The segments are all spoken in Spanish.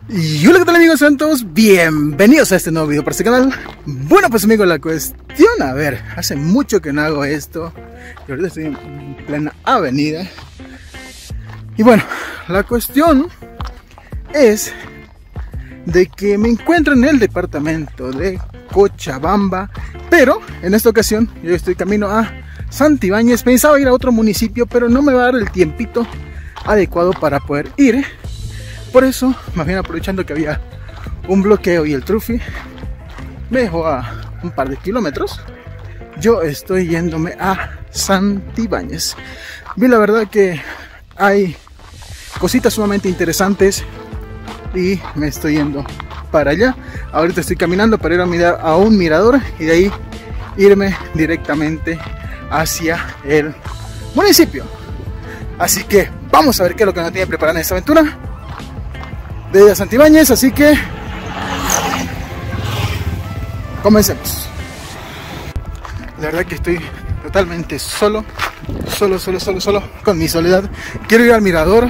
Y hola, ¿qué tal amigos? Sean todos bienvenidos a este nuevo video para este canal. Bueno, pues amigos, la cuestión, a ver, hace mucho que no hago esto y ahorita estoy en plena avenida. Y bueno, la cuestión es de que me encuentro en el departamento de Cochabamba, pero en esta ocasión yo estoy camino a Santibáñez. Pensaba ir a otro municipio, pero no me va a dar el tiempito adecuado para poder ir. Por eso, más bien aprovechando que había un bloqueo y el Trufi me dejó a un par de kilómetros, yo estoy yéndome a Santibáñez. Vi la verdad que hay cositas sumamente interesantes y me estoy yendo para allá. Ahorita estoy caminando para ir a mirar a un mirador y de ahí irme directamente hacia el municipio. Así que vamos a ver qué es lo que nos tiene preparada en esta aventura de Santibáñez, así que comencemos. La verdad que estoy totalmente solo con mi soledad. Quiero ir al mirador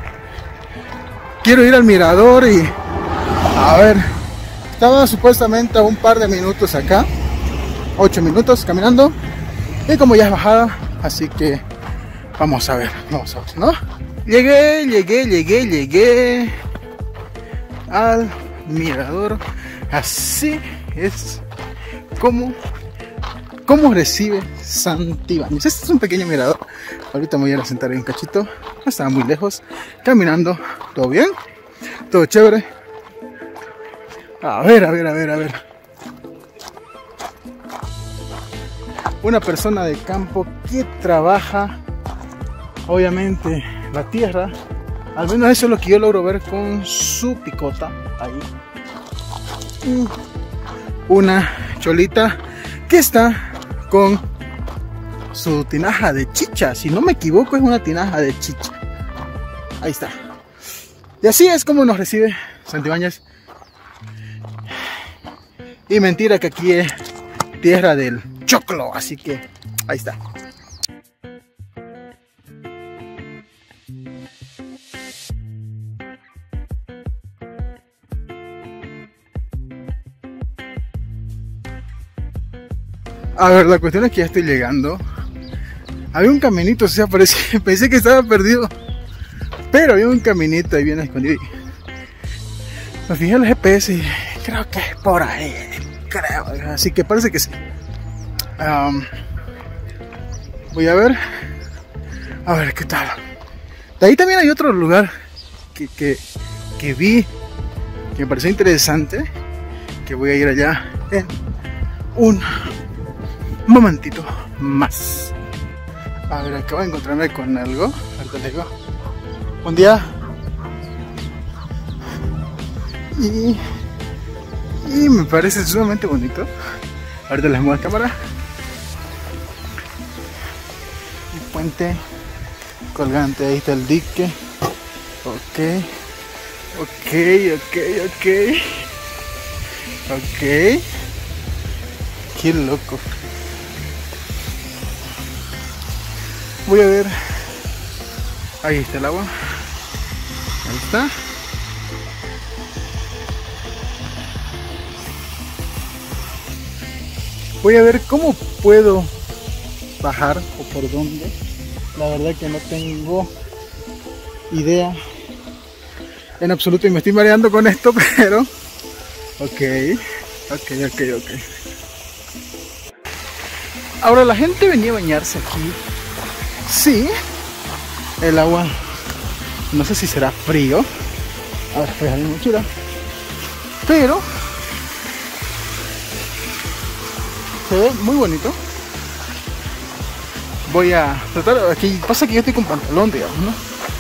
y a ver, estaba supuestamente a un par de minutos acá, 8 minutos caminando, y como ya es bajada, así que vamos a ver, ¿no? Llegué al mirador. Así es como recibe Santibáñez. Este es un pequeño mirador. Ahorita me voy a ir a sentar en un cachito. No estaba muy lejos. Caminando. ¿Todo bien? ¿Todo chévere? A ver. Una persona de campo que trabaja, obviamente, la tierra. Al menos eso es lo que yo logro ver con su picota ahí. Una cholita que está con su tinaja de chicha. Si no me equivoco, es una tinaja de chicha. Ahí está. Y así es como nos recibe Santibáñez. Y mentira que aquí es tierra del choclo. Así que ahí está. A ver, la cuestión es que ya estoy llegando. Había un caminito, o sea, pensé que estaba perdido, pero había un caminito ahí bien escondido. Me fijé en el GPS y creo que es por ahí, creo. Así que parece que sí. Voy a ver qué tal. De ahí también hay otro lugar que vi, que me pareció interesante, que voy a ir allá en un momentito más. A ver, acabo de encontrarme con algo. Ahorita les digo. Un día y me parece sumamente bonito. Ahorita les muevo la cámara. Un puente colgante, ahí está el dique. Ok. Qué loco. Voy a ver. Ahí está el agua. Ahí está. Voy a ver cómo puedo bajar o por dónde. La verdad que no tengo idea en absoluto y me estoy mareando con esto, pero ok. Ahora la gente venía a bañarse aquí. Sí, el agua, no sé si será frío. A ver, pues hay mochila, pero se ve muy bonito. Voy a tratar, aquí pasa que yo estoy con pantalón, digamos, ¿no?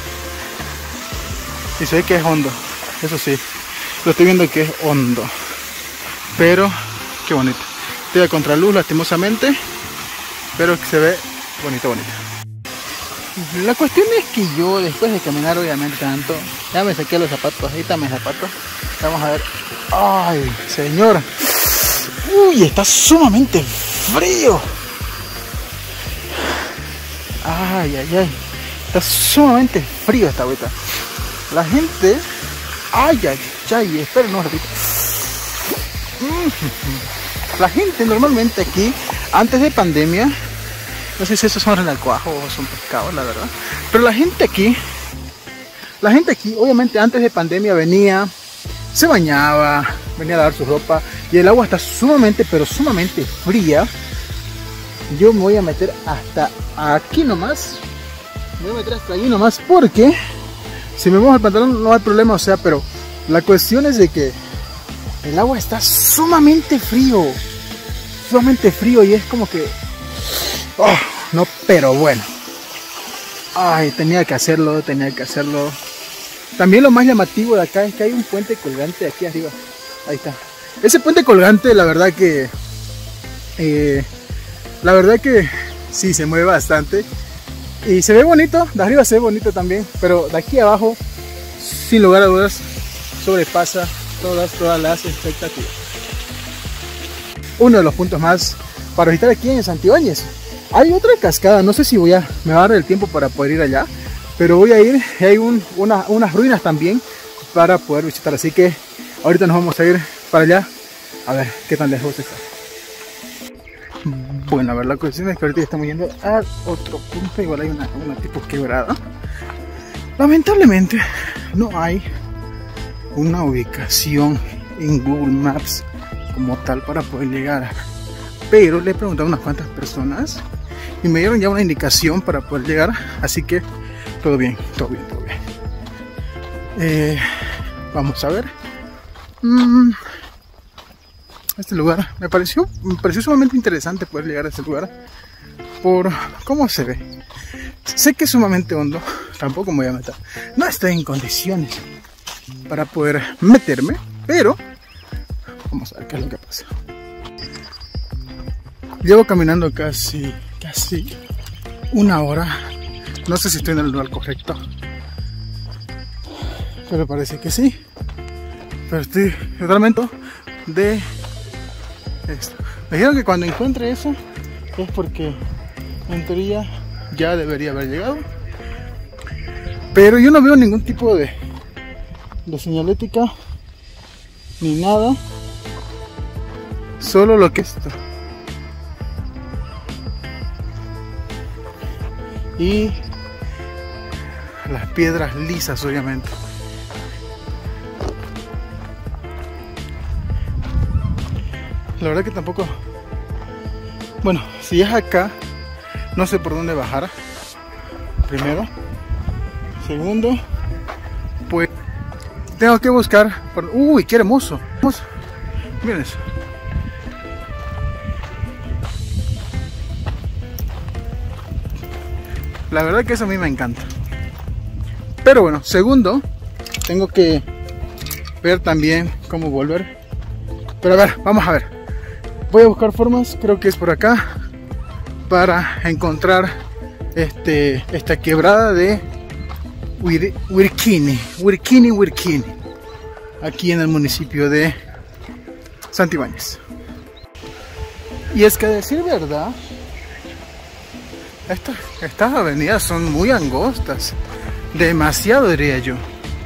Y se ve que es hondo, eso sí, lo estoy viendo que es hondo, pero qué bonito. Estoy a contraluz lastimosamente, pero se ve bonito. La cuestión es que yo, después de caminar obviamente tanto, ya me saqué los zapatos, ahí están mis zapatos. Vamos a ver. ¡Ay, señor! ¡Uy, está sumamente frío! ¡Ay! Está sumamente frío esta agüita. La gente Ay, ay, ay, esperen un ratito. La gente normalmente aquí, antes de pandemia, no sé si esos son renacuajos o son pescados, la verdad, pero la gente aquí, obviamente antes de pandemia venía, se bañaba, venía a lavar su ropa y el agua está sumamente, pero sumamente fría. Yo me voy a meter hasta aquí nomás, me voy a meter hasta ahí nomás porque si me mojo el pantalón no hay problema, o sea, pero la cuestión es de que el agua está sumamente frío y es como que, oh, no, pero bueno, ay, tenía que hacerlo. También lo más llamativo de acá es que hay un puente colgante aquí arriba, ahí está, ese puente colgante, la verdad que sí se mueve bastante y se ve bonito, de arriba se ve bonito también, pero de aquí abajo, sin lugar a dudas, sobrepasa todas las expectativas. Uno de los puntos más para visitar aquí en Santibáñez. Hay otra cascada, no sé si me va a dar el tiempo para poder ir allá, pero voy a ir, hay unas ruinas también para poder visitar, así que ahorita nos vamos a ir para allá a ver qué tan lejos está. Bueno, a ver, la cuestión es que ahorita estamos yendo a otro punto, igual hay una tipo quebrada. Lamentablemente no hay una ubicación en Google Maps como tal para poder llegar, pero le he preguntado a unas cuantas personas y me dieron ya una indicación para poder llegar, así que todo bien. Vamos a ver. Este lugar me pareció sumamente interesante poder llegar a este lugar por cómo se ve. Sé que es sumamente hondo, tampoco me voy a meter, no estoy en condiciones para poder meterme, pero vamos a ver qué es lo que pasa. Llevo caminando casi una hora, no sé si estoy en el lugar correcto, pero parece que sí, pero estoy totalmente de esto. Me dijeron que cuando encuentre eso es porque en teoría ya debería haber llegado, pero yo no veo ningún tipo de señalética ni nada, solo lo que es esto y las piedras lisas, obviamente. La verdad que tampoco, bueno, si es acá no sé por dónde bajar, primero. Segundo, pues tengo que buscar por... Uy, qué hermoso. Miren eso. La verdad que eso a mí me encanta. Pero bueno, segundo, tengo que ver también cómo volver. Pero a ver, vamos a ver. Voy a buscar formas, creo que es por acá, para encontrar esta quebrada de Huirquini, aquí en el municipio de Santibáñez. Y es que, a decir verdad, estas avenidas son muy angostas, demasiado diría yo,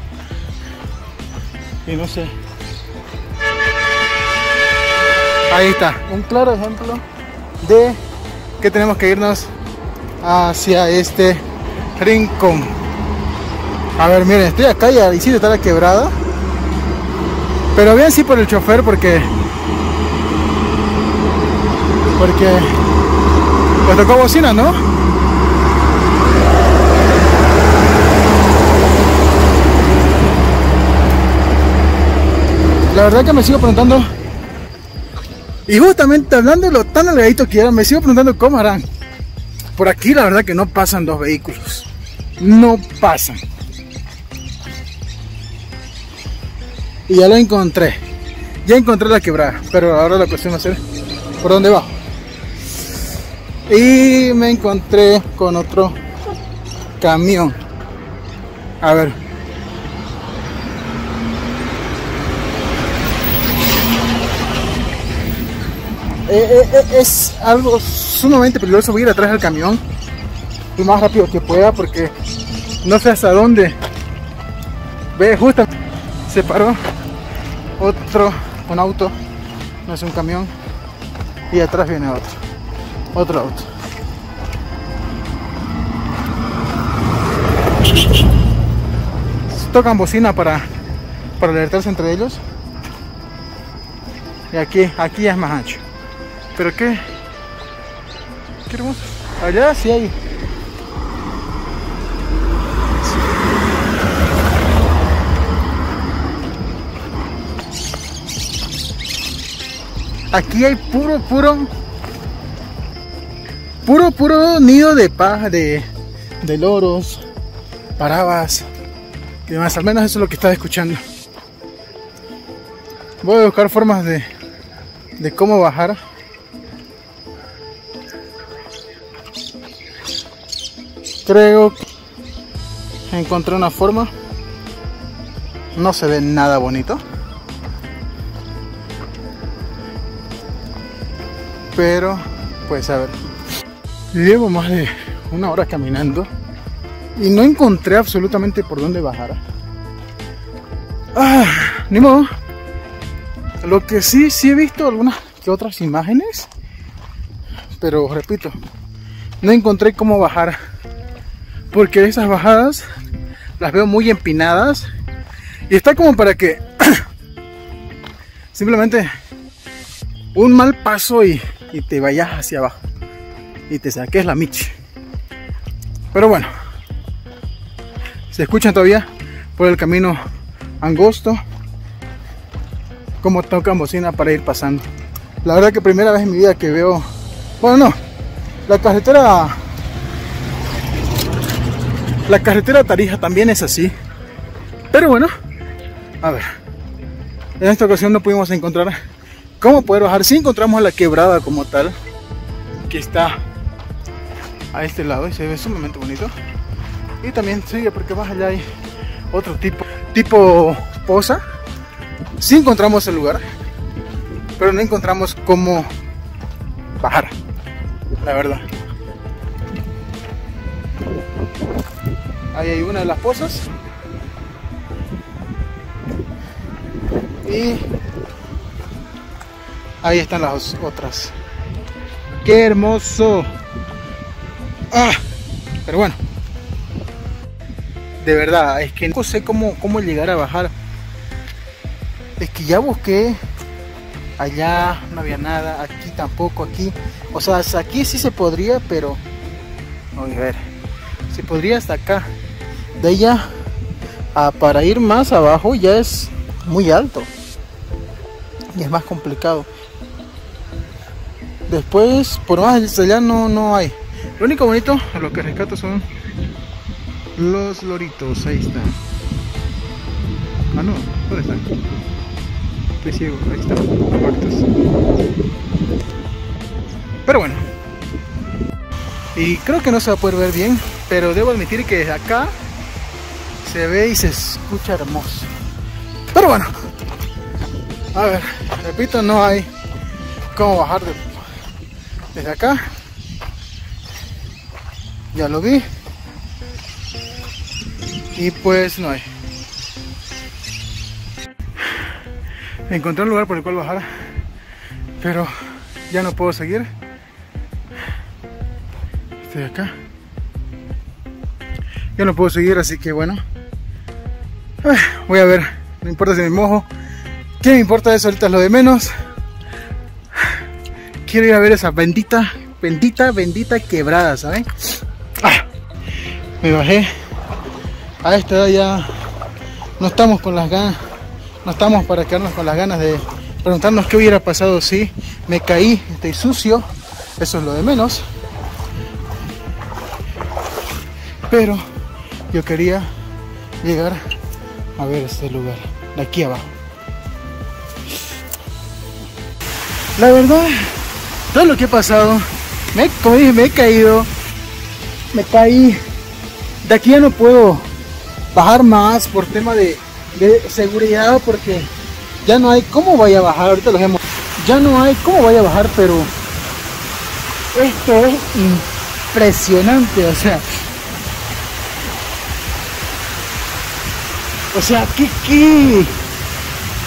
y no sé. Ahí está, un claro ejemplo de que tenemos que irnos hacia este rincón. A ver, miren, estoy acá y sí está la quebrada, pero bien sí por el chofer porque pues tocó bocina, ¿no? La verdad que me sigo preguntando, y justamente hablando de lo tan delgadito que era, me sigo preguntando cómo harán. Por aquí la verdad que no pasan dos vehículos, no pasan. Y ya lo encontré, la quebrada, pero ahora la cuestión va a ser por dónde va. Y me encontré con otro camión. A ver. Es algo sumamente peligroso. Voy a ir atrás del camión lo más rápido que pueda porque no sé hasta dónde. Ve, Se paró un auto, no es un camión, y atrás viene otro auto. Tocan bocina para alertarse entre ellos. Y aquí ya es más ancho. Pero qué hermoso. Allá sí hay. Aquí hay puro nido de paja, de loros, parabas y demás. Al menos eso es lo que estaba escuchando. Voy a buscar formas de cómo bajar. Creo que encontré una forma. No se ve nada bonito, pero pues a ver. Llevo más de una hora caminando y no encontré absolutamente por dónde bajar. Ni modo. Lo que sí he visto algunas que otras imágenes, pero repito, no encontré cómo bajar, porque esas bajadas las veo muy empinadas y está como para que simplemente un mal paso y te vayas hacia abajo y te saques la miche. Pero bueno, se escuchan todavía por el camino angosto como tocan bocina para ir pasando. La verdad que primera vez en mi vida que veo, bueno, no, la carretera Tarija también es así, pero bueno, a ver, en esta ocasión no pudimos encontrar cómo poder bajar. Sí encontramos la quebrada como tal, que está a este lado y se ve sumamente bonito, y también sigue porque más allá hay otro tipo poza. Sí encontramos el lugar, pero no encontramos cómo bajar, la verdad. Ahí hay una de las pozas y ahí están las otras. ¡Qué hermoso! Pero bueno, de verdad, es que no sé cómo llegar a bajar. Es que ya busqué, allá no había nada, aquí tampoco, aquí, o sea, hasta aquí sí se podría, pero, a ver, se podría hasta acá. De allá para ir más abajo ya es muy alto y es más complicado. Después, por más allá no hay. Lo único bonito, lo que rescato son los loritos, ahí están. No, ¿dónde están? Estoy ciego, ahí están, muertos. Pero bueno, y creo que no se va a poder ver bien, pero debo admitir que desde acá se ve y se escucha hermoso. Pero bueno, a ver, repito, no hay cómo bajar desde acá. Ya lo vi y pues no hay. Encontré un lugar por el cual bajar, pero ya no puedo seguir. Estoy acá, ya no puedo seguir, así que bueno, voy a ver. No importa si me mojo, ¿qué me importa eso? Ahorita es lo de menos. Quiero ir a ver esa bendita quebrada, ¿saben? Me bajé. A esta edad ya no estamos con las ganas, no estamos para quedarnos con las ganas de preguntarnos qué hubiera pasado si me caí, estoy sucio, eso es lo de menos. Pero yo quería llegar a ver este lugar de aquí abajo. La verdad, todo lo que he pasado, como dije, me he caído, me caí. De aquí ya no puedo bajar más por tema de seguridad, porque ya no hay cómo vaya a bajar. Ahorita lo vemos, ya no hay cómo vaya a bajar, pero esto es impresionante. O sea, ¿qué?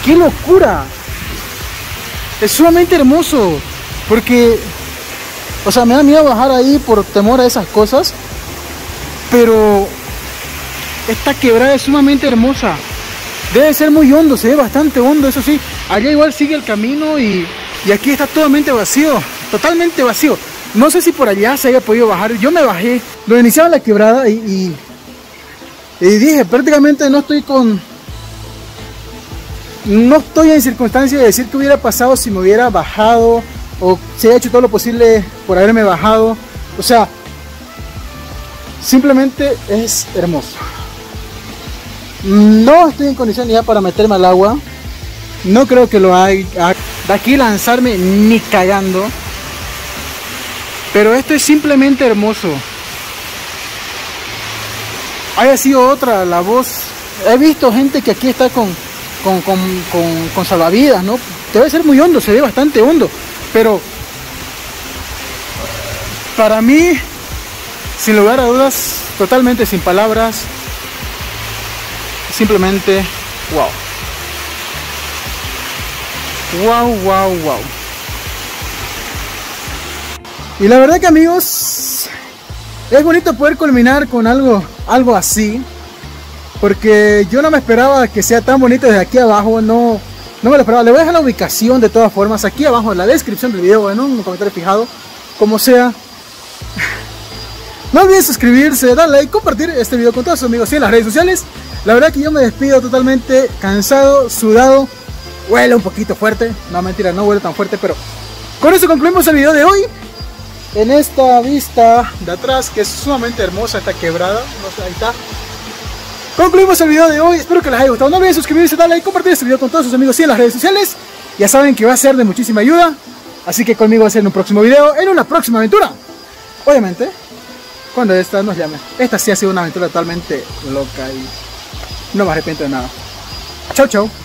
¡Qué locura! Es sumamente hermoso. Porque, o sea, me da miedo bajar ahí por temor a esas cosas. Pero esta quebrada es sumamente hermosa. Debe ser muy hondo, se ve bastante hondo, eso sí. Allá igual sigue el camino y aquí está totalmente vacío. Totalmente vacío. No sé si por allá se haya podido bajar. Yo me bajé. Lo iniciaba la quebrada y dije, prácticamente no estoy en circunstancia de decir qué hubiera pasado si me hubiera bajado o si he hecho todo lo posible por haberme bajado. O sea, simplemente es hermoso. No estoy en condición ya para meterme al agua. No creo que lo haga. De aquí lanzarme ni cagando. Pero esto es simplemente hermoso. Haya sido otra la voz. He visto gente que aquí está con salvavidas, ¿no? Debe ser muy hondo, se ve bastante hondo. Pero para mí, sin lugar a dudas, totalmente sin palabras. Simplemente, wow. Wow, wow, wow. Y la verdad que, amigos, es bonito poder culminar con algo así. Porque yo no me esperaba que sea tan bonito desde aquí abajo. No me lo esperaba. Le voy a dejar la ubicación de todas formas aquí abajo en la descripción del video, en un comentario fijado, como sea. No olviden suscribirse, dar like, compartir este video con todos sus amigos y en las redes sociales. La verdad que yo me despido totalmente cansado, sudado. Huele un poquito fuerte. No, mentira, no huele tan fuerte, pero con eso concluimos el video de hoy. En esta vista de atrás, que es sumamente hermosa esta quebrada. No sé, ahí está. Concluimos el video de hoy. Espero que les haya gustado. No olviden suscribirse, darle like, compartir este video con todos sus amigos y en las redes sociales. Ya saben que va a ser de muchísima ayuda. Así que conmigo va a ser en un próximo video, en una próxima aventura. Obviamente, cuando esta nos llame. Esta sí ha sido una aventura totalmente loca y no me arrepiento de nada. Chau, chau.